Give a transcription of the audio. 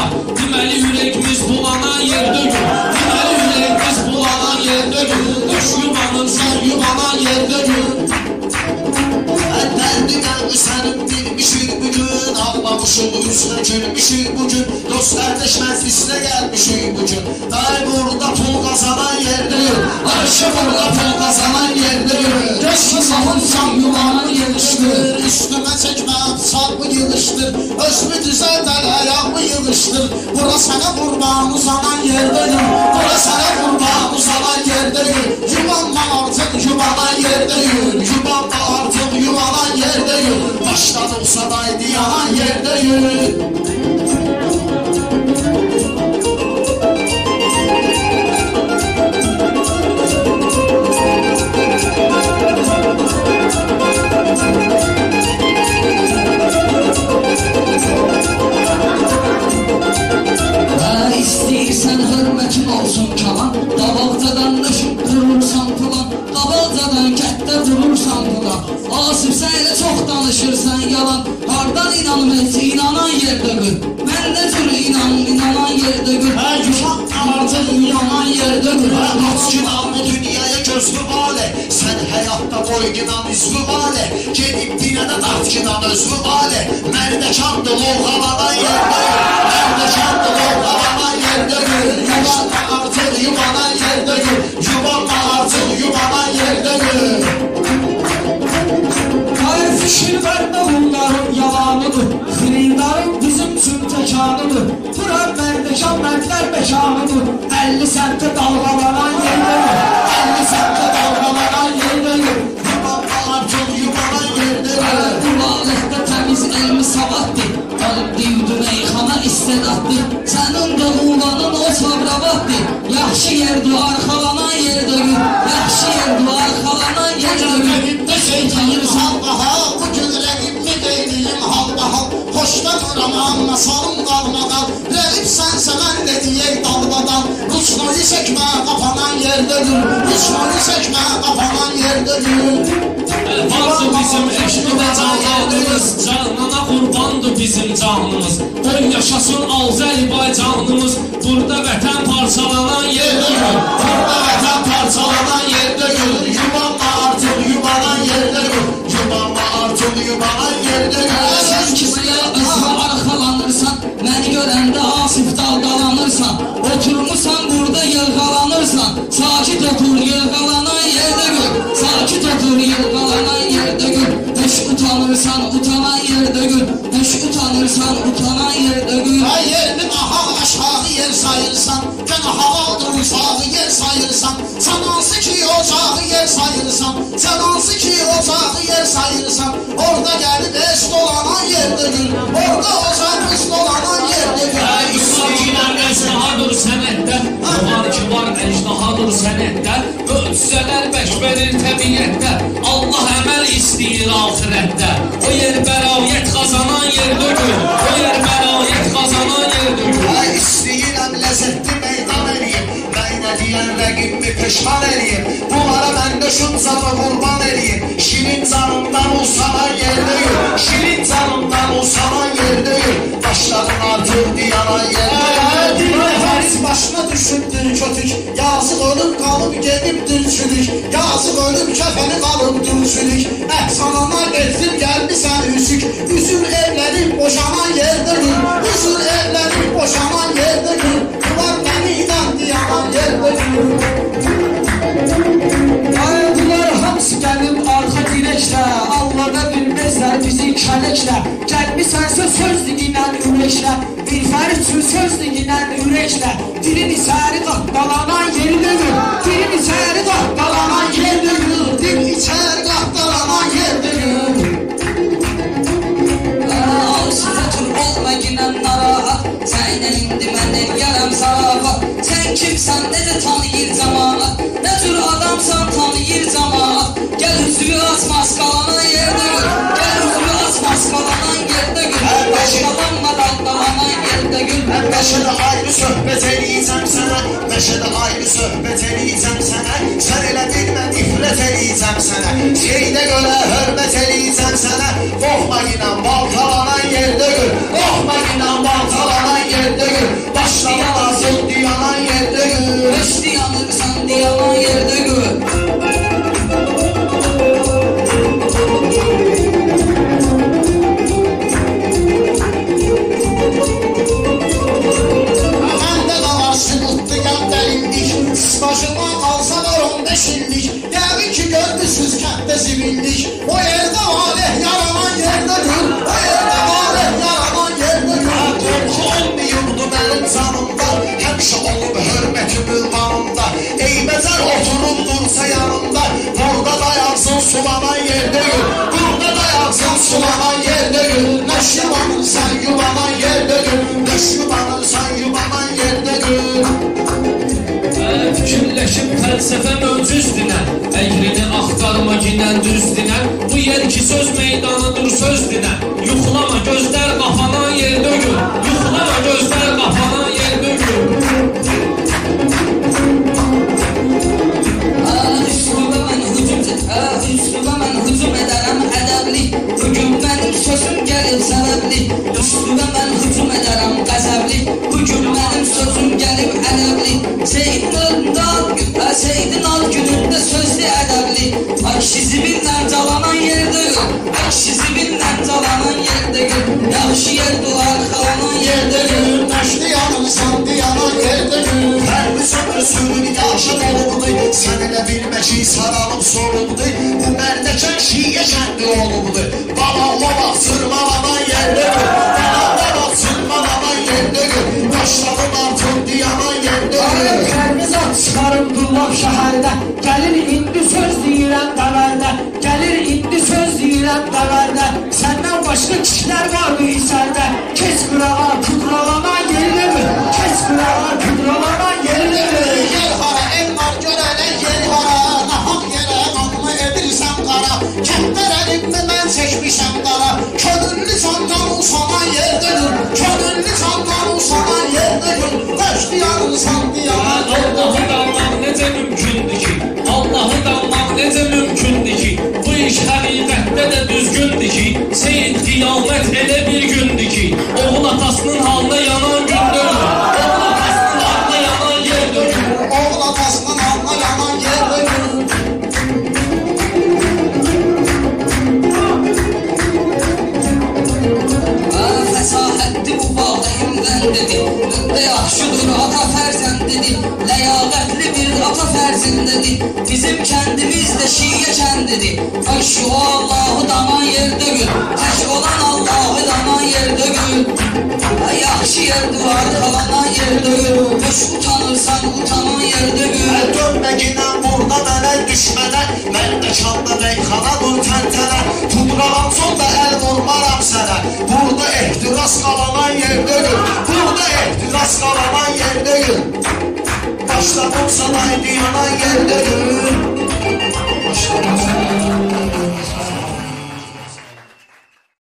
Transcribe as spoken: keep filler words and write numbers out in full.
Deməli ürəyimiz bulanan yerdə gül. Deməli ürəyimiz bulanan yerdə gül. Düş yubanın sən yubanan yerdə gül. Dərdi qəlbi sənin bilmişik bugün. Ağlamışıq üstə gülmüşük bugün. Dost qardaş məclisinə gəlmişik bugün. Day burada pul qazanan yerdə gül. Ayşə burada pul qazanan yerdə gül. Göz safın sən yubanın yığışdır. Üstümə çəkməm salmı yığışdır. Özümü düzəldən ayağımı yığışdır. Bura sənə qurban uzanan yerdə gül. Bura sənə qurban uzanan yerdə gül. Yubanma artıq yubanan yerdə gül. Yubanma artıq yubanan yerdə gül. Başladımsa daydı yanan yerdə gül. İstəyirsən hörmətin olsun kalan. Qabaqcadan düşüb vurursan pulan. Qabaqcadan kətdə vurursan pulan. Asif sənlə çox danışırsan yalan. Hardan inanmaz inanan yerdə gül. Mən də cür inan inanan yerdə gül. Hər yuxan artıq inanan yerdə gül. Qaç günah bu dünyaya gözlü vale. Sən həyatda boy ginan üzvü vale. Gedib dinədə dart ginan özvü vale. Mərdəkandı lovğalanan yerdə gül. Mərdəkandı lovğalanan yerdə gül. Yubanma artıq yubanan yerdə gül. Yubanma artıq yubanan yerdə gül. Hayır fikir vermə bunların yalanıdır. Xiridarın bizim üçün təkanıdır. Bura mərdəkan mərdlər məkanıdır. əlli səmtə dalğalanan yerdə gül. əlli səmtə dalğalanan yerdə gül. Yubanma artıq yubanan yerdə gül. Qurbalıqda təmiz elmi savaddır. Qalıb divdi meyxana istedaddır. Sənin də uğlanın o sabravatdır. Yaxşı yerdir arxalanan yerdə gül. Yaxşı yerdir arxalanan yerdə gül. Rəqibdə şeytanım halbaha. Bugün rəqibmi deyliyim halbaha. Hoşlanıram amma salım qalmadan. Rəqib sənsə mən də deyək dalbadan. Uçmayı çəkmə qapanan yerdə gül. Uçmayı çəkmə qapanan yerdə gül. Vardı bizim eşqi və canlarımız. Canına qurbandı bizim canımız. Qoy yaşasın Azərbaycanımız. Burada vətən parçalanan yerdə gül. Burada vətən parçalanan yerdə gül. Yubanma artıq yubanan yerdə gül. Yubanma artıq yubanan yerdə gül. Sən kimsə özünə arxalanırsan. Məni görəndə Asif dalgalanırsan. Oturmuşsan burada yılğalanırsan. Sakit otur yılğalanan yerdə gül. Sakit otur yılğalanan yerdə gül. Heç utanırsan utanan yerdə gül. Heç utanırsan utanan yerdə gül. Ay yerini ahal aşağı yer sayırsan. Gənə havaldır uzağı yer sayırsan. Sən hansı ki ocağı yer sayırsan. Sən hansı ki ocağı yer sayırsan. Orada gəlib eş dolanan yerdə gül. Orada ocağımız dolanan yerdə gül. İslamcılar əcdahadır sənətdə. Var ki var əcdahadır sənətdə. Möcüzələr bəş verir təbiyyətdə. Allah əməl istəyir axirətdə. O yer bəraət qazanan yerdə gül. O yer bəraət qazanan yerdə gül. Ay istəyirəm ləzzətli meydan eləyim. Mənə deyən rəqibmi peşman eləyim. Bunlara mən də şuncafa qurban eləyim. Şirin canımdan usanan yerdə gül. Şirin canımdan usanan yerdə gül. Başladın artıq diyanan yerdə gül. Bir nəfəriz başına düşübdür kötük. Yazıq ölüb qalıb gedibdir çürük. Yazıq ölüb kəfəni qalıb dürçülük. Əhsanana etdim gəlmisən üzük. Üzül evlənib boşanan yerdə gül. Üzül evlənib boşanan yerdə gül. Bunlar mənidən diyanan yerdə gül. Ay bunlar hamısı gəlib arxa dirəklə. Allahda bilməzlər bizi kələklə. Gəlmisənsə söz dilinən ürəklə. Bir fərid üçün söz dilinən ürəklə. Dilin içəri qaqqalanan yerdə gül. Dilin içəri qaqqalanan yerdə gül. Dil içər qaqqalanan yerdə gül. Ağzıza tur olma ginən narahat. Sənlə indi mən elgərəm sarahat. Sən kimsən necə tanıyır cəmaat. Nə tür adamsan tanıyır cəmaat. Gəl üzvü aç maskalanan yerdə gül. Gəl üzvü aç maskalanan yerdə gül. Başqalanma dalqalanan yerdə gül. Məşədə ayrı söhbət eləyəcəm sənə. Məşədə ayrı söhbət eləyəcəm sənə. Sən elə bilmə nifrət eləyəcəm sənə. Şeydə gölə hörmət eləyəcəm sənə. Qorxma inan baltalanan yerdə gül. Qorxma inan baltalanan yerdə gül. fəlsəfə mövcüzdünə, əyrini axtarma ginən düzdünə, bu yer ki söz meydanıdır sözdünə, yuxlama gözlər qapanan yerdə gül, yuxlama gözlər qapanan yerdə gül. Üsluba mən hücum Üsluba mən hücum edərəm ədəbli, bugün mənim sözüm gəlib səbəbli. Üsluba mən hücum edərəm qəzəbli, bugün mənim sözüm gəlib ədəbli. Seydin öldündə ad gün, Seydin ad günündə sözlü ədəbli. Akşi zibindən calanan yerdə gül, Akşi zibindən calanan yerdə gül, yaxşı yer duvar xalanan yerdə gül. Daşlı yanılsan diyanan yerdə gül. Hərbi sömür sürün yaşa olubdu, sən elə bilmə ki saralıb soruldu. Bu mərdəkən şiyə kəndi olubdu, balanla bax sırmalanan yerdə gül, balanla bax sırmalanan yerdə gül, daşların altın diyanan yerdə gül. Kərmiz at çıxarım dullab şəhərdə, gəlir indi söz deyirəm dəvərdə, gəlir indi söz deyirəm dəvərdə. Səndən başqa kişilər var mı içərdə? Keç qırağa pudralanan yerdə mi? Keç qırağa pudralanan yerdə mi? Yer hara, el var görənə yer hara, nahaq yerə qanımı edirsən qara, kəndlər əlimdə mən çəkmişəm qara, könüllü sandan usanan yerdə gül, könüllü sandan usanan yerdə gül, daşlı yanılsan diyanan yerdə Allah'ı gül. danmaq necə mümkündür ki, Allah'ı danmaq necə mümkündür ki, bu iş həqiqətdə də düzgündür ki, Seyid qiyamət elə bir gündür ki, oğul atasının halına yanan gündür, oğul atasının halına yanan yerdir. Oğul atasının alına yanan yerdə gül. Fəsahətli bu valideyimdən dedi, məndə yaxşıdır ata fərzəndidir, ləyaqətli bir ata fərzindidir, bizim kəndimiz də şiyə kəndidir. Təş o Allahı daman yerdə gül, təş olan Allahı daman yerdə gül, yaxşı yerdir var qalanan yerdə gül, boş utanırsan utanan yerdə gül. Dönmə ginən burada mənə düşmənə, məndə kanda bəyxana dur təntənə, tudralan sonda əl vurmaram sənə, burada ehtiras qalanan yerdə gül, burada ehtiras qalanan yerdə gül, başladım sana yanan yerdə gül, başladım sana